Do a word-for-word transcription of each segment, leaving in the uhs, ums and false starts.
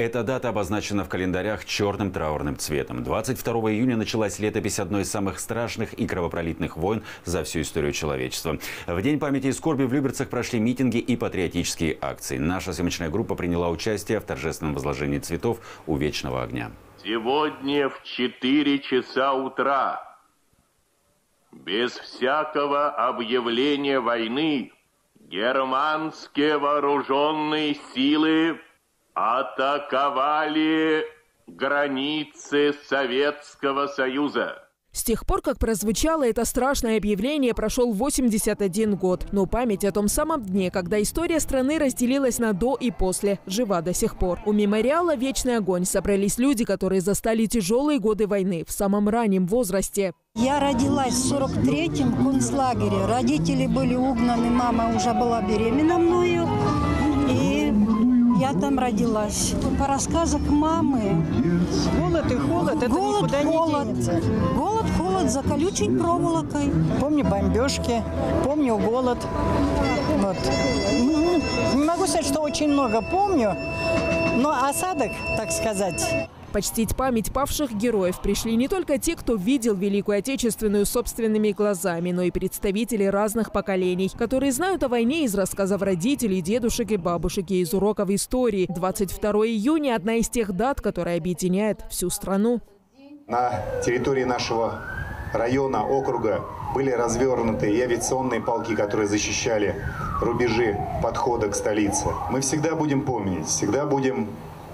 Эта дата обозначена в календарях черным траурным цветом. двадцать второго июня началась летопись одной из самых страшных и кровопролитных войн за всю историю человечества. В День памяти и скорби в Люберцах прошли митинги и патриотические акции. Наша съемочная группа приняла участие в торжественном возложении цветов у Вечного огня. Сегодня в четыре часа утра, без всякого объявления войны, германские вооруженные силы атаковали границы Советского Союза. С тех пор, как прозвучало это страшное объявление, прошел восемьдесят один год. Но память о том самом дне, когда история страны разделилась на «до» и «после», жива до сих пор. У мемориала «Вечный огонь» собрались люди, которые застали тяжелые годы войны в самом раннем возрасте. Я родилась в сорок третьем в концлагере. Родители были угнаны, мама уже была беременна мною. И я там родилась. По рассказам мамы. Голод и холод, это голод, никуда холод. не денется. Голод, холод за колючей проволокой. Помню бомбежки, помню голод. Вот. Не могу сказать, что очень много помню, но осадок, так сказать. Почтить память павших героев пришли не только те, кто видел Великую Отечественную собственными глазами, но и представители разных поколений, которые знают о войне из рассказов родителей, дедушек и бабушек и из уроков истории. двадцать второго июня – одна из тех дат, которая объединяет всю страну. На территории нашего района, округа были развернуты и авиационные полки, которые защищали рубежи подхода к столице. Мы всегда будем помнить, всегда будем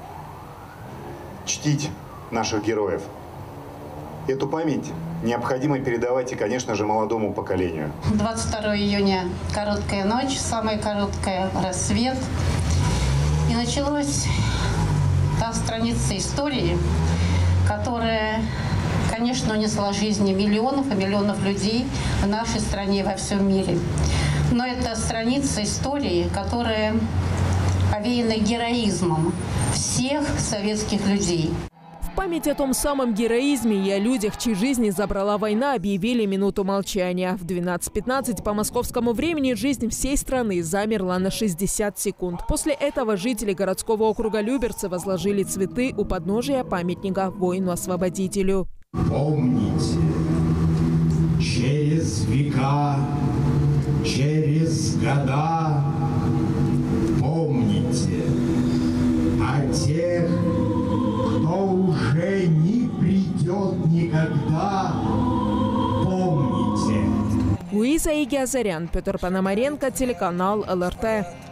чтить наших героев. Эту память необходимо передавать и, конечно же, молодому поколению. двадцать второго июня короткая ночь, самая короткая рассвет. И началась та страница истории, которая, конечно, унесла жизни миллионов и миллионов людей в нашей стране и во всем мире. Но это страница истории, которая овеяна героизмом всех советских людей. В память о том самом героизме и о людях, чьи жизни забрала война, объявили минуту молчания. В двенадцать пятнадцать по московскому времени жизнь всей страны замерла на шестьдесят секунд. После этого жители городского округа Люберцы возложили цветы у подножия памятника воину-освободителю. Помните, через века, через года, помните о тех, кто уже не придет никогда, помните. Луиза Игиазарян, Петр Пономаренко, телеканал эл эр тэ.